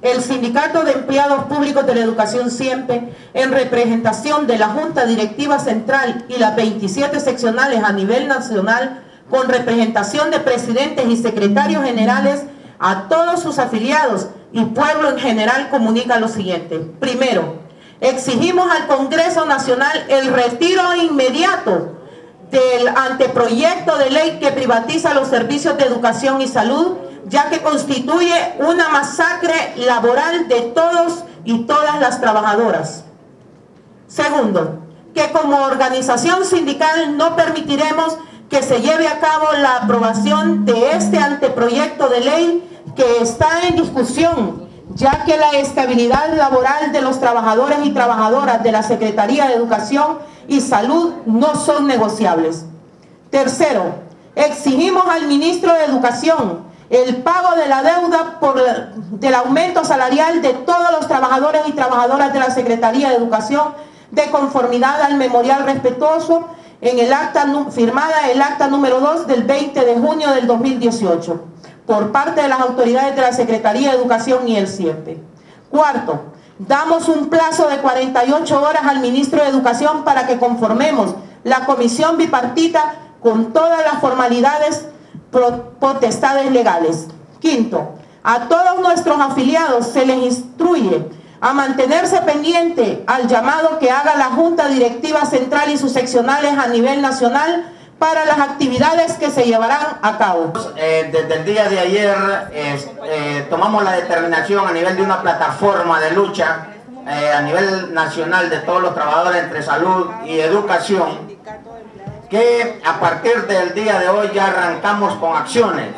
el Sindicato de Empleados Públicos de la Educación SIEMPE, en representación de la Junta Directiva Central y las 27 seccionales a nivel nacional, con representación de presidentes y secretarios generales, a todos sus afiliados y pueblo en general, comunica lo siguiente. Primero, exigimos al Congreso Nacional el retiro inmediato del anteproyecto de ley que privatiza los servicios de educación y salud, ya que constituye una masacre laboral de todos y todas las trabajadoras. Segundo, que como organización sindical no permitiremos que se lleve a cabo la aprobación de este anteproyecto de ley que está en discusión, ya que la estabilidad laboral de los trabajadores y trabajadoras de la Secretaría de Educación y Salud no son negociables. Tercero, exigimos al ministro de Educación el pago de la deuda del aumento salarial de todos los trabajadores y trabajadoras de la Secretaría de Educación, de conformidad al memorial respetuoso en el acta firmada el acta número 2 del 20 de junio del 2018 por parte de las autoridades de la Secretaría de Educación y el SIEMPE. Cuarto, damos un plazo de 48 horas al ministro de Educación para que conformemos la comisión bipartita con todas las formalidades potestades legales. Quinto, a todos nuestros afiliados se les instruye a mantenerse pendiente al llamado que haga la Junta Directiva Central y sus seccionales a nivel nacional para las actividades que se llevarán a cabo. Desde el día de ayer tomamos la determinación a nivel de una plataforma de lucha a nivel nacional de todos los trabajadores entre salud y educación, que a partir del día de hoy ya arrancamos con acciones.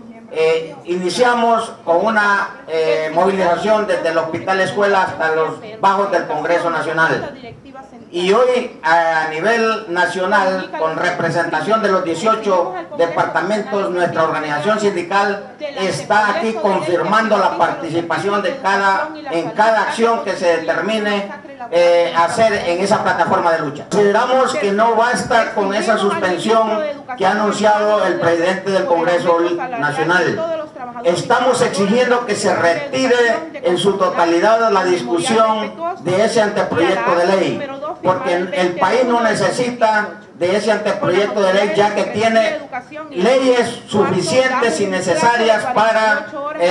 Iniciamos con una movilización desde el Hospital Escuela hasta los bajos del Congreso Nacional. Y hoy a nivel nacional, con representación de los 18 departamentos, nuestra organización sindical está aquí confirmando la participación en cada acción que se determine hacer en esa plataforma de lucha. Consideramos que no basta con esa suspensión que ha anunciado el presidente del Congreso Nacional. Estamos exigiendo que se retire en su totalidad la discusión de ese anteproyecto de ley, porque el país no necesita de ese anteproyecto de ley, ya que tiene leyes suficientes y necesarias para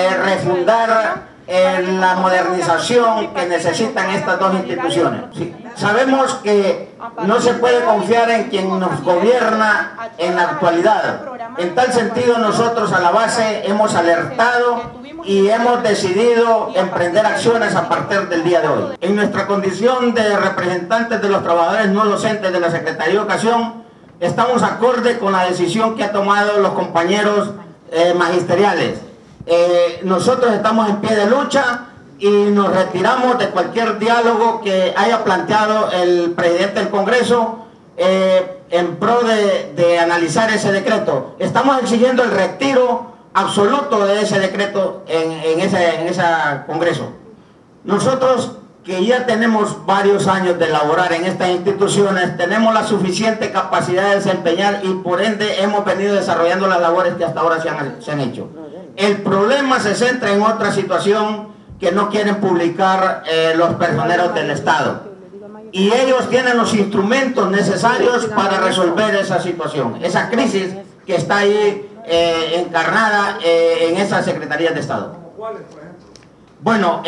refundar la modernización que necesitan estas dos instituciones. Sí. Sabemos que no se puede confiar en quien nos gobierna en la actualidad. En tal sentido, nosotros a la base hemos alertado y hemos decidido emprender acciones a partir del día de hoy. En nuestra condición de representantes de los trabajadores no docentes de la Secretaría de Educación, estamos acorde con la decisión que han tomado los compañeros magisteriales. Nosotros estamos en pie de lucha y nos retiramos de cualquier diálogo que haya planteado el presidente del Congreso en pro de analizar ese decreto. Estamos exigiendo el retiro absoluto de ese decreto en ese Congreso. Nosotros, que ya tenemos varios años de laborar en estas instituciones, tenemos la suficiente capacidad de desempeñar y por ende hemos venido desarrollando las labores que hasta ahora se han hecho. El problema se centra en otra situación que no quieren publicar los personeros del Estado. Y ellos tienen los instrumentos necesarios para resolver esa situación, esa crisis que está ahí encarnada en esas secretarías de Estado. Bueno,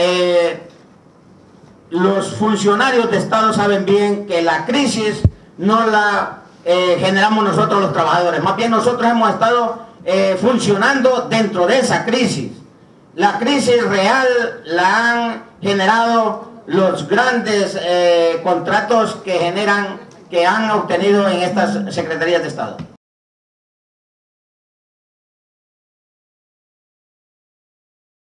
los funcionarios de Estado saben bien que la crisis no la generamos nosotros los trabajadores, más bien nosotros hemos estado funcionando dentro de esa crisis. La crisis real la han generado los grandes contratos que han obtenido en estas secretarías de Estado.